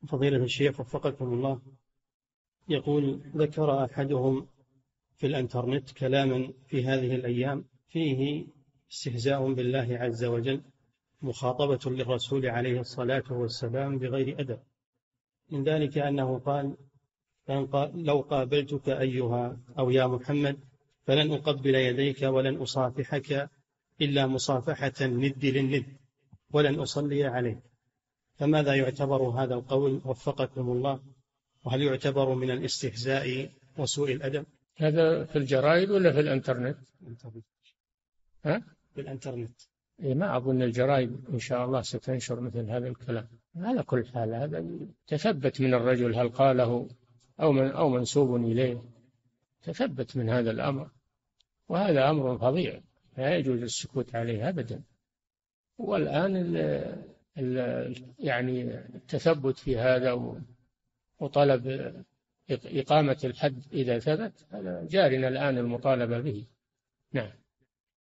فضيلة الشيخ وفقكم الله، يقول: ذكر أحدهم في الإنترنت كلاما في هذه الأيام فيه استهزاء بالله عز وجل، مخاطبة للرسول عليه الصلاة والسلام بغير أدب. من ذلك أنه قال: لو قابلتك أيها أو يا محمد فلن أقبل يديك ولن أصافحك إلا مصافحة الند للند ولن أصلي عليك. فماذا يعتبر هذا القول وفقكم الله؟ وهل يعتبر من الاستهزاء وسوء الأدب؟ هذا في الجرائد ولا في الإنترنت؟ ها؟ في الإنترنت. ما أظن الجرائد إن شاء الله ستنشر مثل هذا الكلام. على كل حال هذا تثبت من الرجل هل قاله أو منسوب إليه، تثبت من هذا الأمر، وهذا أمر فظيع لا يجوز السكوت عليه أبدا. والآن يعني التثبت في هذا وطلب إقامة الحد إذا ثبت، هذا جارنا الآن المطالبة به. نعم.